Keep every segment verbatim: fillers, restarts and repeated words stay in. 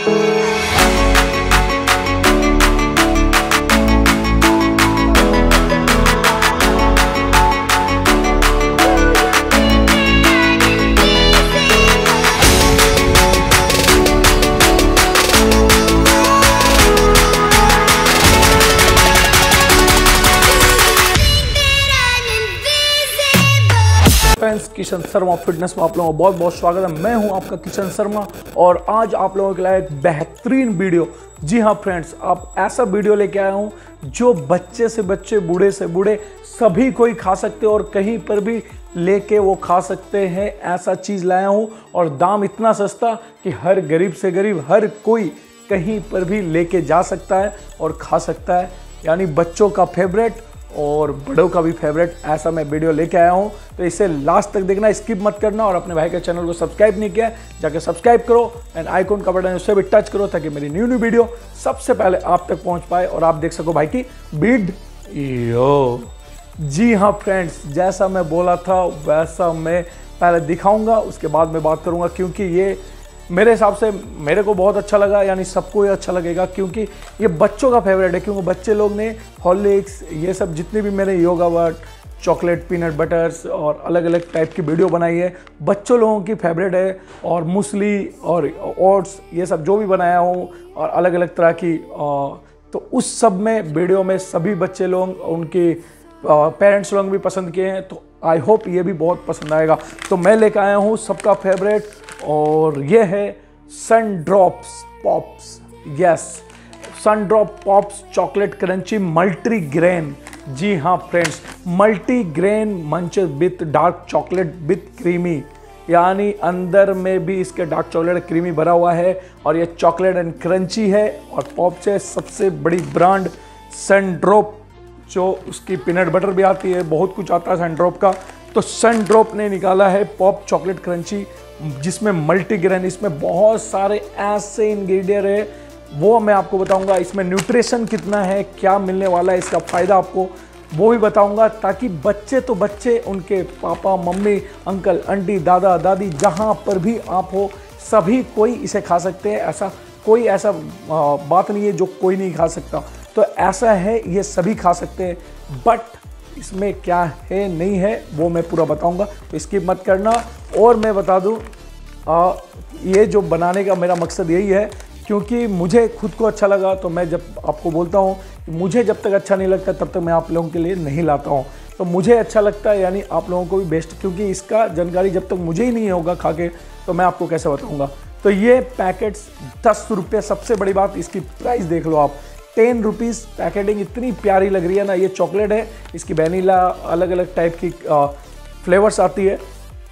Friends, Kishan Sharma fitness में आप लोगों का बहुत बहुत स्वागत है। मैं हूं आपका किशन शर्मा और आज आप लोगों के लिए एक बेहतरीन वीडियो। जी हां फ्रेंड्स, आप ऐसा वीडियो लेके आया हूं जो बच्चे से बच्चे, बूढ़े से बूढ़े सभी कोई खा सकते हैं और कहीं पर भी लेके वो खा सकते हैं। ऐसा चीज़ लाया हूं और दाम इतना सस्ता कि हर गरीब से गरीब हर कोई कहीं पर भी लेके जा सकता है और खा सकता है। यानी बच्चों का फेवरेट और बड़ों का भी फेवरेट, ऐसा मैं वीडियो लेके आया हूं। तो इसे लास्ट तक देखना, स्किप मत करना। और अपने भाई के चैनल को सब्सक्राइब नहीं किया जाके सब्सक्राइब करो एंड आइकॉन का बटन उससे भी टच करो ताकि मेरी न्यू न्यू वीडियो सबसे पहले आप तक पहुंच पाए और आप देख सको भाई की वीडियो। जी हाँ फ्रेंड्स, जैसा मैं बोला था वैसा मैं पहले दिखाऊंगा, उसके बाद मैं बात करूंगा, क्योंकि ये मेरे हिसाब से मेरे को बहुत अच्छा लगा, यानी सबको ये अच्छा लगेगा क्योंकि ये बच्चों का फेवरेट है। क्योंकि बच्चे लोग ने हॉर्लिक्स, ये सब जितने भी मेरे योगा वर्ड, चॉकलेट, पीनट बटर्स और अलग अलग टाइप की वीडियो बनाई है, बच्चों लोगों की फेवरेट है। और मूसली और ओट्स, ये सब जो भी बनाया हूँ और अलग अलग तरह की, तो उस सब में वीडियो में सभी बच्चे लोग, उनके पेरेंट्स लोग भी पसंद किए हैं। तो आई होप ये भी बहुत पसंद आएगा। तो मैं लेकर आया हूँ सबका फेवरेट और ये है Sundrops pops. Yes, Sundrop pops chocolate crunchy multi grain. जी हाँ friends, multi grain munch with dark chocolate with creamy, यानी अंदर में भी इसके डार्क चॉकलेट क्रीमी भरा हुआ है और ये चॉकलेट एंड क्रंची है। और पॉप्स है सबसे बड़ी ब्रांड सन ड्रॉप, जो उसकी पीनट बटर भी आती है, बहुत कुछ आता है सन ड्रॉप का। तो सन ड्रॉप ने निकाला है पॉप चॉकलेट क्रंची जिसमें मल्टीग्रेन, इसमें बहुत सारे ऐसे इंग्रेडिएंट है, वो मैं आपको बताऊंगा। इसमें न्यूट्रिशन कितना है, क्या मिलने वाला है, इसका फ़ायदा आपको वो भी बताऊंगा, ताकि बच्चे तो बच्चे, उनके पापा मम्मी, अंकल आंटी, दादा दादी, जहां पर भी आप हो, सभी कोई इसे खा सकते हैं। ऐसा कोई ऐसा बात नहीं है जो कोई नहीं खा सकता। तो ऐसा है, ये सभी खा सकते हैं, बट इसमें क्या है नहीं है वो मैं पूरा बताऊंगा, तो स्किप मत करना। और मैं बता दूं, आ, ये जो बनाने का मेरा मकसद यही है, क्योंकि मुझे खुद को अच्छा लगा। तो मैं जब आपको बोलता हूं कि मुझे जब तक अच्छा नहीं लगता तब तक मैं आप लोगों के लिए नहीं लाता हूं। तो मुझे अच्छा लगता है, यानी आप लोगों को भी बेस्ट, क्योंकि इसका जानकारी जब तक मुझे ही नहीं होगा खा के तो मैं आपको कैसे बताऊँगा। तो ये पैकेट्स दस रुपये, सबसे बड़ी बात इसकी प्राइस देख लो आप, टेन रुपीज़। पैकेटिंग इतनी प्यारी लग रही है ना। ये चॉकलेट है, इसकी वैनिला, अलग अलग टाइप की फ्लेवर्स आती है।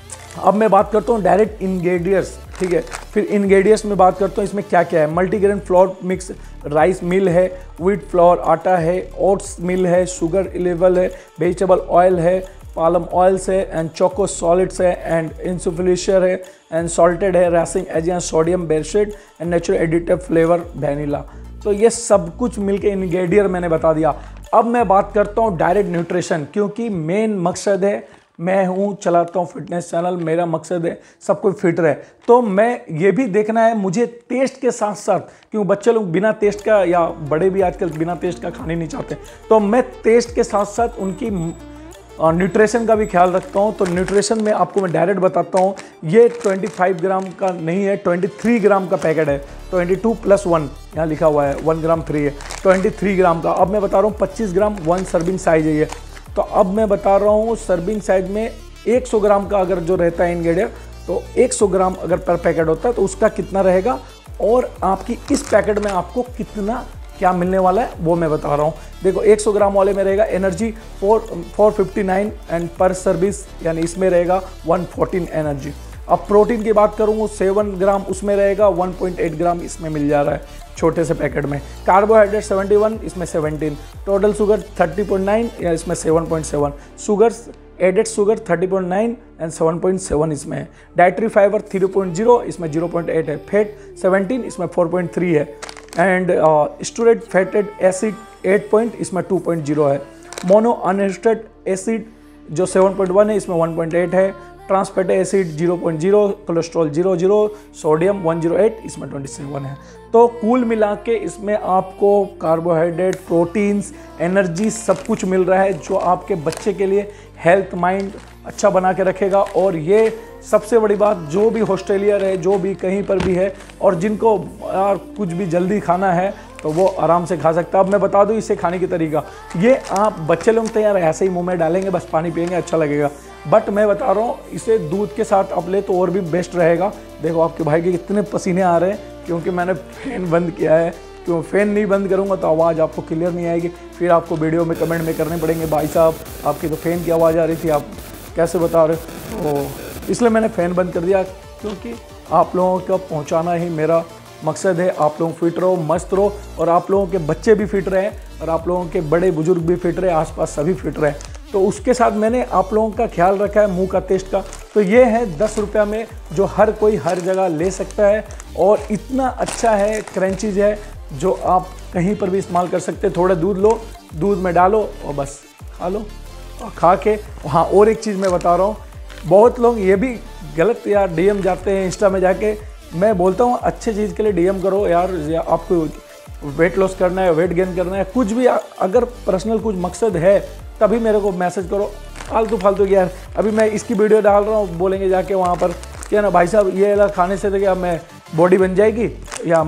अब मैं बात करता हूँ डायरेक्ट इंग्रेडिएंट्स, ठीक है। फिर इंग्रेडिएंट्स में बात करता हूँ इसमें क्या क्या है। Multigrain flour mix rice meal है, व्हीट फ्लोर आटा है, ओट्स मिल है, शुगर लेवल है, वेजिटेबल ऑयल है, पालम ऑयल्स है एंड चोको सॉलिड्स है एंड इंसुफ्लिशर है एंड सॉल्टेड है, रेसिंग एजेंट, सोडियम बेरशेड and natural additive flavour vanilla. तो ये सब कुछ मिलके इंग्रेडिएंट मैंने बता दिया। अब मैं बात करता हूँ डायरेक्ट न्यूट्रिशन, क्योंकि मेन मकसद है, मैं हूँ चलाता हूँ फिटनेस चैनल, मेरा मकसद है सब कोई फिट रहे। तो मैं ये भी देखना है मुझे टेस्ट के साथ साथ, क्योंकि बच्चे लोग बिना टेस्ट का, या बड़े भी आजकल बिना टेस्ट का खाने नहीं चाहते, तो मैं टेस्ट के साथ साथ उनकी न्यूट्रिशन का भी ख्याल रखता हूँ। तो न्यूट्रिशन में आपको मैं डायरेक्ट बताता हूँ, ये पच्चीस ग्राम का नहीं है, तेईस ग्राम का पैकेट है। बाईस प्लस वन यहाँ लिखा हुआ है, वन ग्राम फ्री है, तेईस ग्राम का। अब मैं बता रहा हूँ पच्चीस ग्राम वन सर्विंग साइज है ये। तो अब मैं बता रहा हूँ सर्विंग साइज में सौ ग्राम का अगर जो रहता है इंग्रेडिएंट, तो सौ ग्राम अगर पर पैकेट होता है तो उसका कितना रहेगा, और आपकी इस पैकेट में आपको कितना क्या मिलने वाला है वो मैं बता रहा हूँ। देखो सौ ग्राम वाले में रहेगा energy four four fifty nine and per service, यानी इसमें रहेगा वन फोर्टीन एनर्जी। अब प्रोटीन की बात करूँ, सेवन ग्राम उसमें रहेगा, वन पॉइंट एट ग्राम इसमें मिल जा रहा है छोटे से पैकेट में। कार्बोहाइड्रेट इकहत्तर, इसमें सत्रह। टोटल शुगर तीस पॉइंट नौ या इसमें सात पॉइंट सात। शुगर्स एडेड शुगर तीस पॉइंट नौ एंड सात पॉइंट सात इसमें है। डाइटरी फाइबर तीन पॉइंट शून्य, इसमें ज़ीरो पॉइंट आठ है। फैट सत्रह, इसमें चार पॉइंट तीन है। एंड स्टोरेड फैटेड एसिड आठ पॉइंट, इसमें टू पॉइंट शून्य है। मोनो अनहेस्टेड एसिड जो सात पॉइंट एक है, इसमें वन पॉइंट आठ है। Trans fatty acid zero point zero, cholesterol zero zero, sodium one zero eight, इसमें ट्वेंटी सेवन है। तो कुल मिला के इसमें आपको कार्बोहाइड्रेट, प्रोटीन्स, एनर्जी सब कुछ मिल रहा है जो आपके बच्चे के लिए हेल्थ माइंड अच्छा बना के रखेगा। और ये सबसे बड़ी बात, जो भी हॉस्टेलियर है, जो भी कहीं पर भी है और जिनको यार कुछ भी जल्दी खाना है तो वो आराम से खा सकता है। अब मैं बता दूं इसे खाने की तरीका, ये आप बच्चे लोग तो यार ऐसे ही मुंह में डालेंगे, बस पानी पिएंगे, अच्छा लगेगा। बट मैं बता रहा हूँ इसे दूध के साथ आप ले तो और भी बेस्ट रहेगा। देखो आपके भाई के कितने पसीने आ रहे हैं क्योंकि मैंने फैन बंद किया है। क्यों फैन नहीं बंद करूँगा तो आवाज़ आपको क्लियर नहीं आएगी, फिर आपको वीडियो में कमेंट में करने पड़ेंगे भाई साहब आपकी तो फ़ैन की आवाज़ आ रही थी, आप कैसे बता रहे हो। तो इसलिए मैंने फ़ैन बंद कर दिया क्योंकि आप लोगों को पहुँचाना ही मेरा मकसद है। आप लोग फिट रहो, मस्त रहो और आप लोगों के बच्चे भी फिट रहे और आप लोगों के बड़े बुजुर्ग भी फिट रहे, आसपास सभी फिट रहे। तो उसके साथ मैंने आप लोगों का ख्याल रखा है मुंह का टेस्ट का। तो ये है दस रुपया में जो हर कोई हर जगह ले सकता है और इतना अच्छा है, क्रंचीज है जो आप कहीं पर भी इस्तेमाल कर सकते हैं। थोड़ा दूध लो, दूध में डालो और बस खा लो और खा के। हाँ और एक चीज़ मैं बता रहा हूँ, बहुत लोग ये भी गलत यार डीएम जाते हैं इंस्टा में जाके। मैं बोलता हूँ अच्छे चीज़ के लिए डीएम करो यार, आपको वेट लॉस करना है, वेट गेन करना है, कुछ भी अगर पर्सनल कुछ मकसद है तभी मेरे को मैसेज करो। फालतू फालतू यार अभी मैं इसकी वीडियो डाल रहा हूँ, बोलेंगे जाके वहाँ पर क्या ना भाई साहब ये वाला खाने से तो क्या मैं बॉडी बन जाएगी या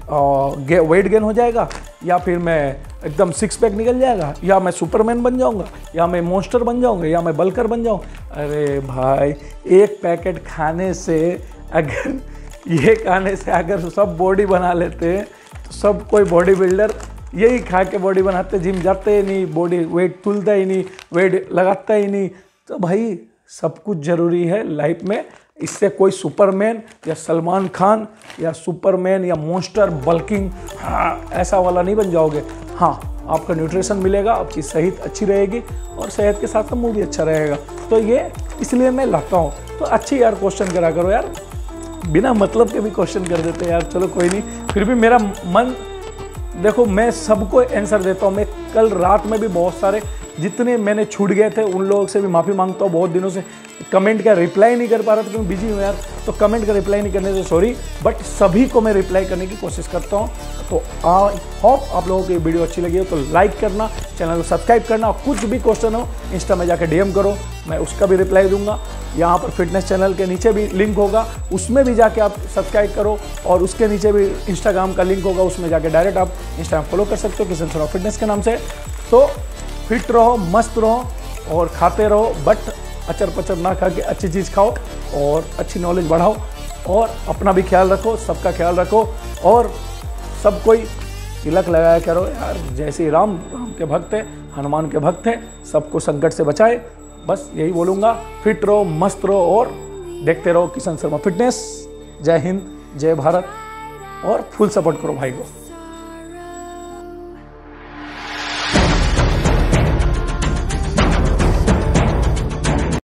मैं गे, वेट गेन हो जाएगा या फिर मैं एकदम सिक्स पैक निकल जाएगा या मैं सुपरमैन बन जाऊंगा या मैं मॉन्स्टर बन जाऊंगा या मैं बल्कर बन जाऊँ। अरे भाई एक पैकेट खाने से अगर ये खाने से अगर सब बॉडी बना लेते तो सब कोई बॉडी बिल्डर यही खा के बॉडी बनाते, जिम जाते ही नहीं, बॉडी वेट तुलता ही नहीं, वेट लगाता ही नहीं। तो भाई सब कुछ ज़रूरी है लाइफ में। इससे कोई सुपरमैन या सलमान खान या सुपरमैन या मॉन्स्टर बल्किंग हाँ ऐसा वाला नहीं बन जाओगे। हाँ आपका न्यूट्रिशन मिलेगा, आपकी सेहत अच्छी रहेगी और सेहत के साथ मुंह भी अच्छा रहेगा। तो ये इसलिए मैं लाता हूँ। तो अच्छी यार क्वेश्चन करा करो यार, बिना मतलब के भी क्वेश्चन कर देते यार। चलो कोई नहीं, फिर भी मेरा मन देखो मैं सबको आंसर देता हूँ। मैं कल रात में भी बहुत सारे जितने मैंने छूट गए थे उन लोगों से भी माफ़ी मांगता हूँ। बहुत दिनों से कमेंट का रिप्लाई नहीं कर पा रहा था क्योंकि बिजी हूँ यार, तो कमेंट का रिप्लाई नहीं करने से सॉरी, बट सभी को मैं रिप्लाई करने की कोशिश करता हूँ। तो आई होप आप लोगों को ये वीडियो अच्छी लगी हो तो लाइक करना, चैनल को सब्सक्राइब करना, कुछ भी क्वेश्चन हो इंस्टा में जाकर डीएम करो, मैं उसका भी रिप्लाई दूंगा। यहाँ पर फिटनेस चैनल के नीचे भी लिंक होगा, उसमें भी जाके आप सब्सक्राइब करो और उसके नीचे भी इंस्टाग्राम का लिंक होगा, उसमें जाके डायरेक्ट आप इंस्टाग्राम फॉलो कर सकते हो किशन शर्मा फिटनेस के नाम से। तो फिट रहो, मस्त रहो और खाते रहो, बट अचर पचर ना खा के अच्छी चीज़ खाओ और अच्छी नॉलेज बढ़ाओ और अपना भी ख्याल रखो, सबका ख्याल रखो और सब कोई तिलक लगाया करो यार। जैसे राम राम के भक्त हैं, हनुमान के भक्त हैं, सबको संकट से बचाए, बस यही बोलूँगा। फिट रहो, मस्त रहो और देखते रहो किशन शर्मा फिटनेस। जय हिंद, जय भारत और फुल सपोर्ट करो भाई को।